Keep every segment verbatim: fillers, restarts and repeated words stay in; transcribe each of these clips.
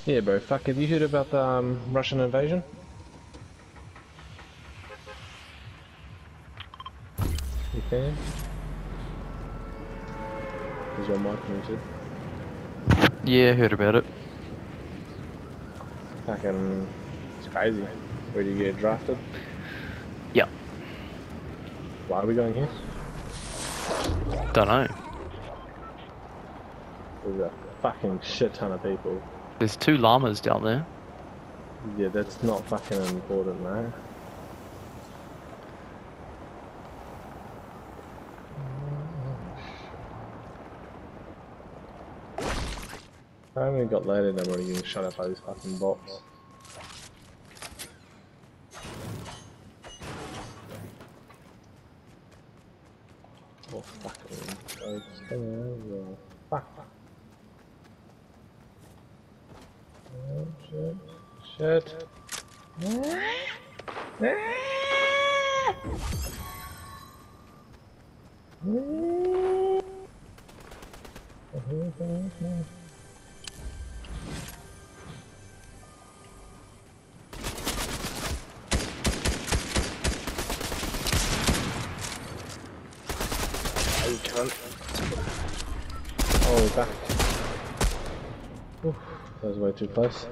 Yeah, bro. Fuck, have you heard about the um, Russian invasion? You can? Is your mic muted? Yeah, heard about it. Fucking, it's crazy. Where do you get drafted? Yeah, Why are we going here? don't know. There's a fucking shit ton of people. There's two llamas down there. Yeah, that's not fucking important, man. I only got later and I'm already getting shot up by these fucking bots. Oh, fucking. Oh, fuck, fuck. Oh, shit. Shit. You can't. Oh, back. Oof, that was way too close.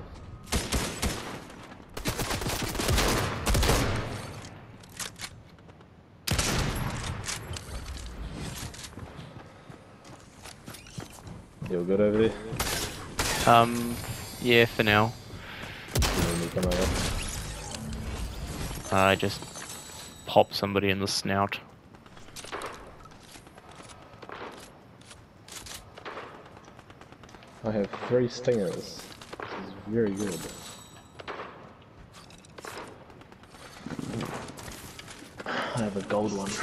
You're good over there? Um, yeah, for now. You need me to come over. I just pop somebody in the snout. I have three stingers. This is very good. I have a gold one.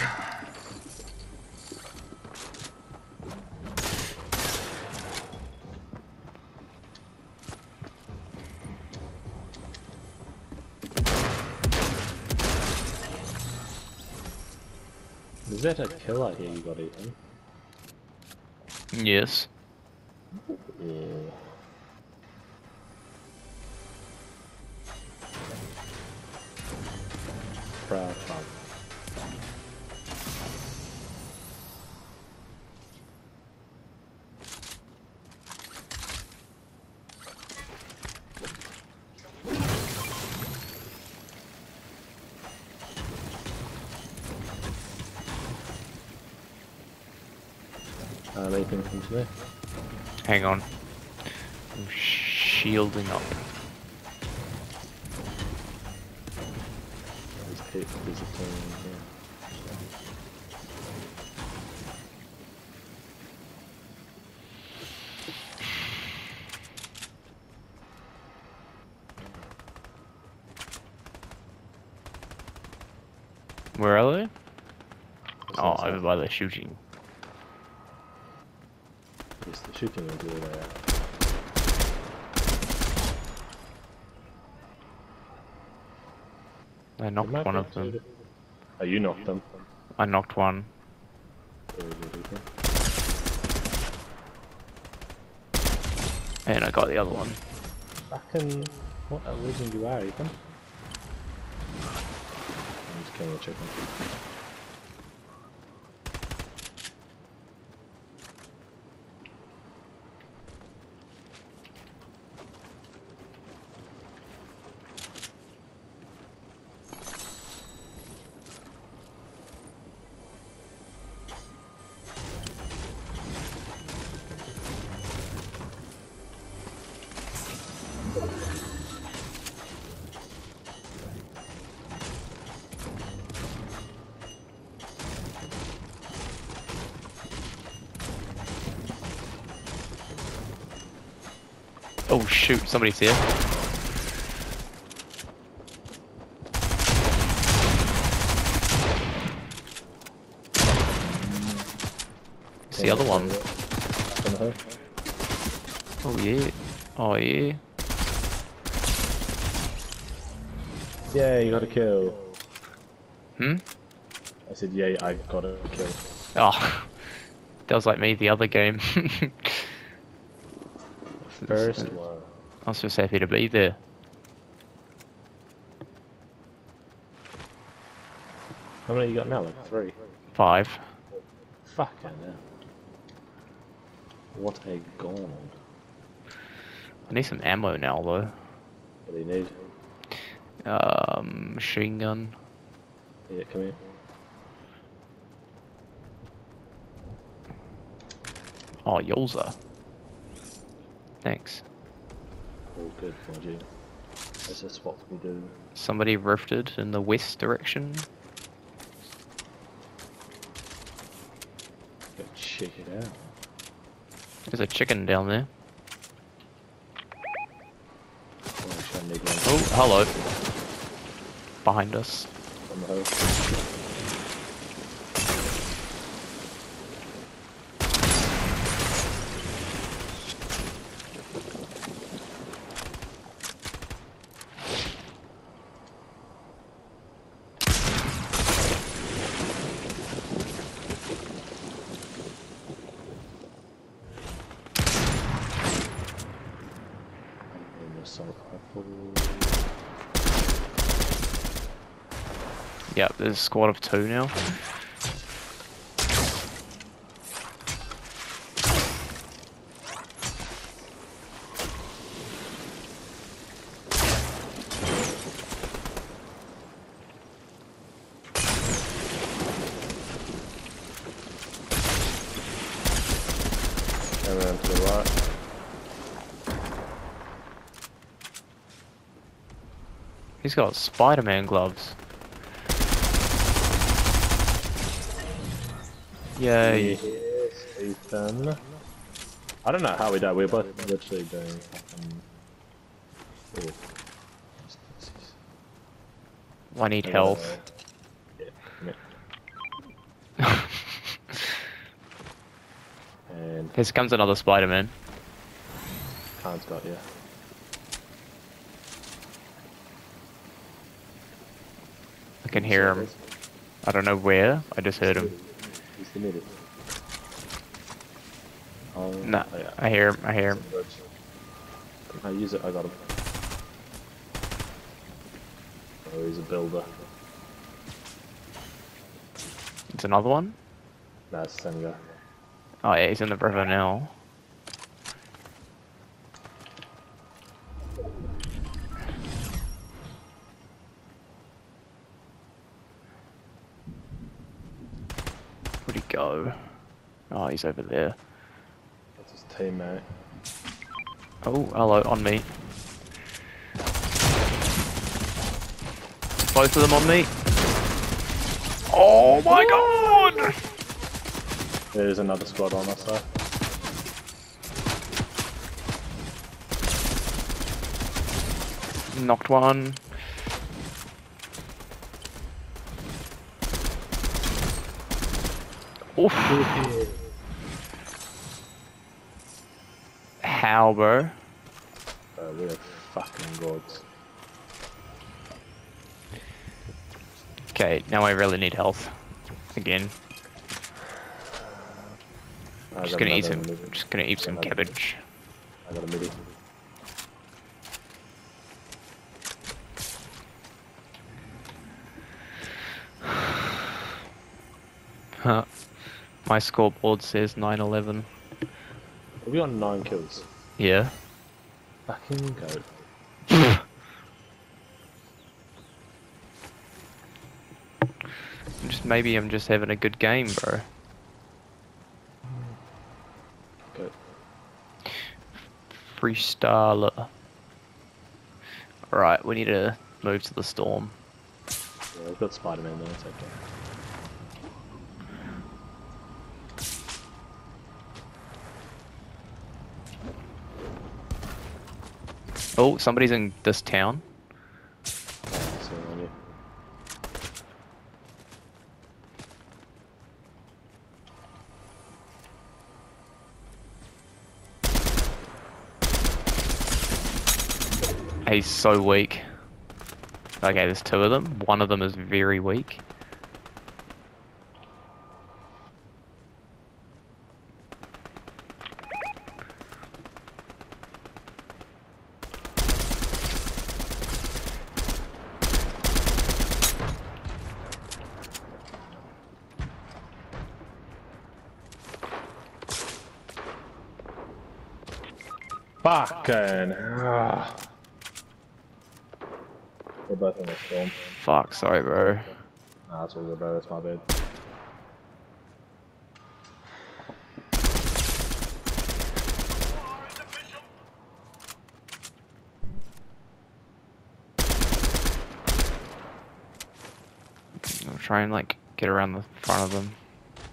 Is that a kill I hear you got eaten? Yes. Yeah. Proud fun. Uh, anything from today? Hang on. I'm shielding up. There's pit, there's a thing here. Where are they? What's Oh, inside? over by the shooting. Yes, the shooting is all there. I knocked one of them. Oh, you knocked them. I knocked one. Very good, Ethan. And I got the other one. Fucking, what a legend you are, Ethan. I'm just killing a chicken. Oh shoot, somebody's here. It's the other one. Oh yeah. Oh yeah. Yeah, you got a kill. Hmm? I said, yeah, I got a kill. Oh. That was like me the other game. First one. I was just happy to be there. How many you got now? Like three? Five. Fucking hell. What a god. I need some ammo now though. What do you need? Um, machine gun. Yeah, come here. Oh, Yolza. Thanks. All good, my G. This is what we do. Somebody rifted in the west direction. Go check it out. There's a chicken down there. Oh, actually, I need one Oh, hello. Behind us. on the hill. Assault rifle. Yep, there's a squad of two now. Go around to the right. He's got Spider-Man gloves. Yay. Yes, Ethan. I don't know how we died. We were both literally doing fucking. Oh. I need health. Yeah, yeah. And Here comes another Spider-Man. Khan's got you. I can hear him. I don't know where. I just heard him. He's the middle. Oh, Nah, oh, yeah. I hear him. I hear him. I use it. I got him. Oh, he's a builder. It's another one. Nah, it's the same guy. Oh yeah, he's in the river now. Where'd he go? Oh, he's over there. That's his teammate. Oh, hello, on me. Both of them on me. Oh my god! There's another squad on us though. Knocked one. Oof. How, bro? Uh, we're fucking gods. Okay, now I really need health. Again. I Just got gonna eat another some midi. just gonna eat some Another- cabbage. I got a midi. Huh. My scoreboard says nine eleven. We got nine kills. Yeah. Fucking go. Just maybe I'm just having a good game, bro. Go. Freestyler. Right, we need to move to the storm. Yeah, we've got Spider-Man there, it's okay. Oh, somebody's in this town. Oh, so on you. He's so weak. Okay, there's two of them. One of them is very weak. Fucking. Ah. We're both in the storm. Fuck, sorry, bro. Nah, that's all good, bro. That's my bad. I'll try and like get around the front of them.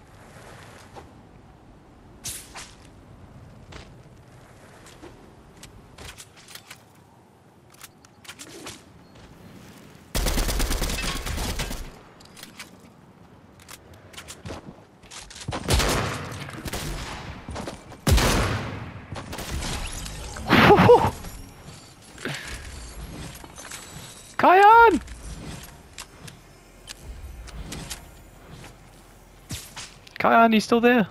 Kyarn! Kyarn, you still there?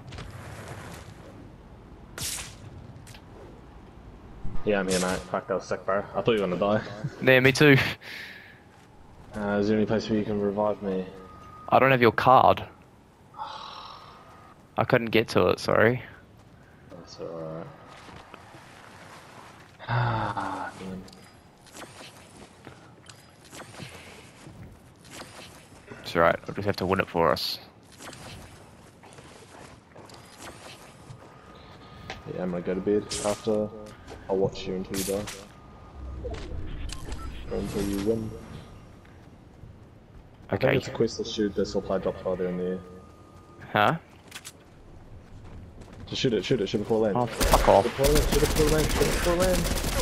Yeah, I'm here, mate. Fuck, that was sick, bro. I thought you were gonna die. Yeah, me too. Uh, is there any place where you can revive me? I don't have your card. I couldn't get to it, sorry. That's alright. Ah, man. It's alright, I'll just have to win it for us. Yeah, I'm gonna go to bed after. I'll watch you until you die. Or until you win. I Okay. think it's a quest to shoot the supply drop farther in the air. Huh? Just shoot it, shoot it, shoot it before land. Oh, fuck off. Shoot it before land, shoot it before land, shoot it before land.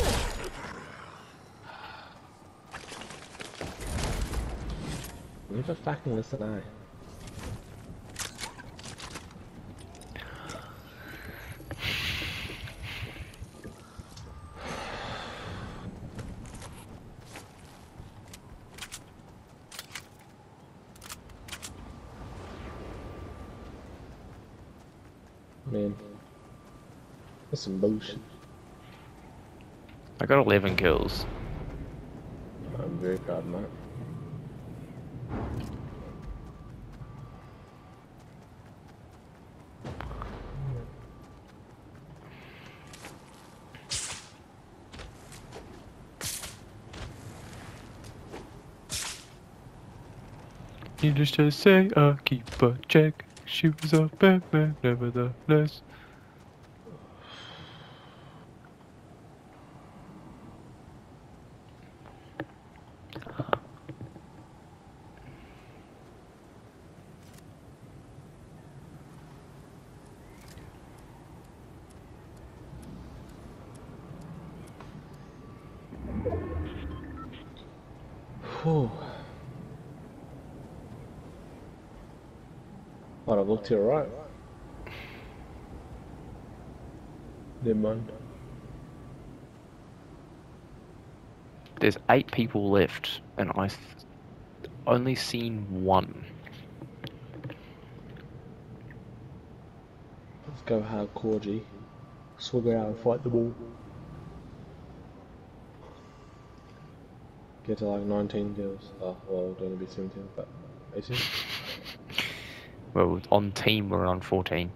Never fucking listen, I. Man, that's some bullshit. I got eleven kills. I'm very proud of that. Needless to say, I keep a check. She was a bad man, nevertheless. Whew. What, I've looked to your right. Never mind. There's eight people left, and I've only seen one. Let's go hardcore, G. Swing around and fight the ball. Get to like nineteen kills. Oh, well, don't want to be seventeen, but eighteen. Well, on team we're on fourteen.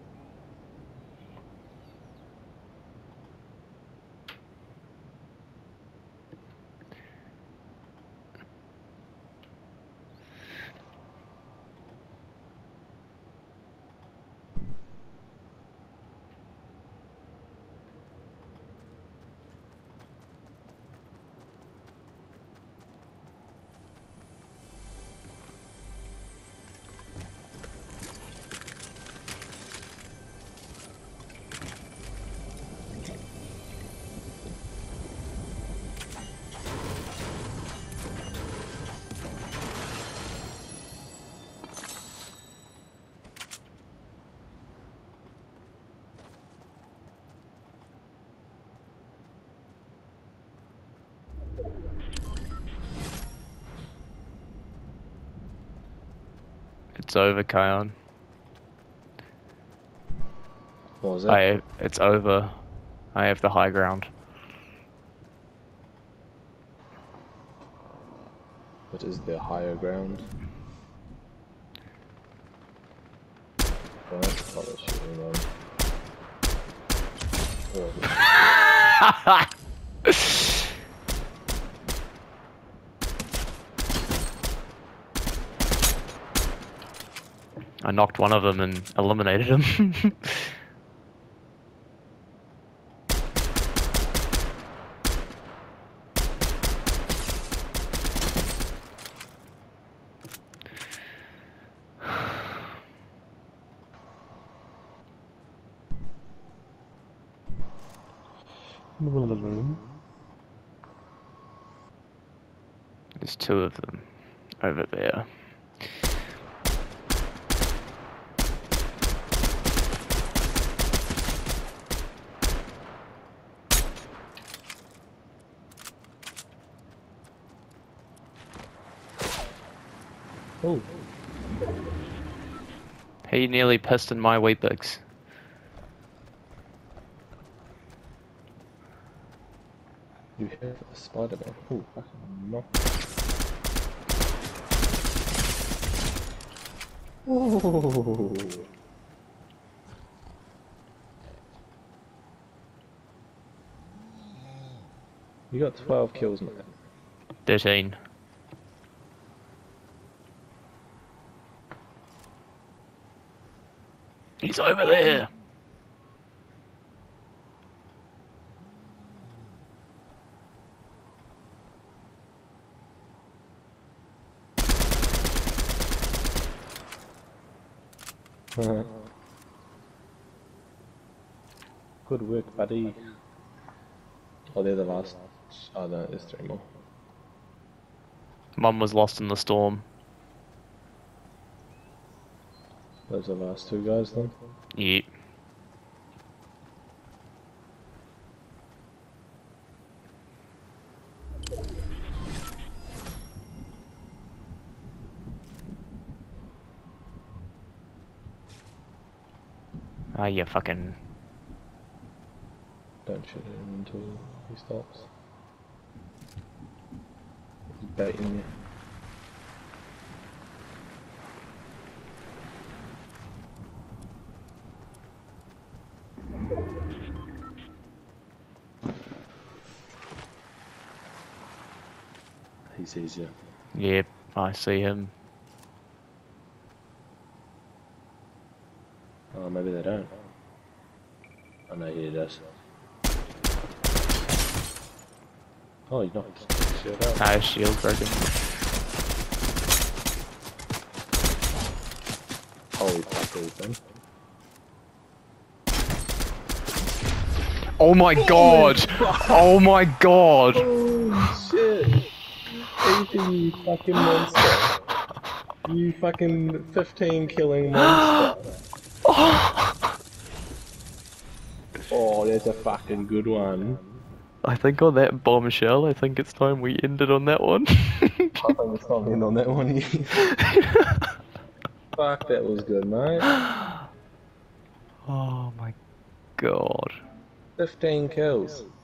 It's over, Kyarn. What was that? I, it's over. I have the high ground. What is the higher ground? Well, that's probably shooting on. Oh, I knocked one of them and eliminated him. There's two of them over there. Oh. He nearly pissed in my wheat bix. You have a Spider-Man. Oh, fucking knock. Oh. You got twelve kills, man. Thirteen. He's over there. Good work, buddy. Oh, they're the last. Oh no, there's three more. Mum was lost in the storm. Those are the last two guys then? Yep. Ah, you fucking... Don't shoot him until he stops. He's baiting you. He sees you. Yep, I see him. Oh, maybe they don't. Oh no, he does. Oh, he knocked his shield out. Ah, his shield's broken. Holy fuck, then. Oh my god! Oh my god! Oh shit! Ethan, you fucking monster! You fucking fifteen killing monster! Oh, that's a fucking good one. I think on that bombshell, I think it's time we ended on that one. I think it's time to end on that one. Fuck, that was good, mate. Oh my god. fifteen kills.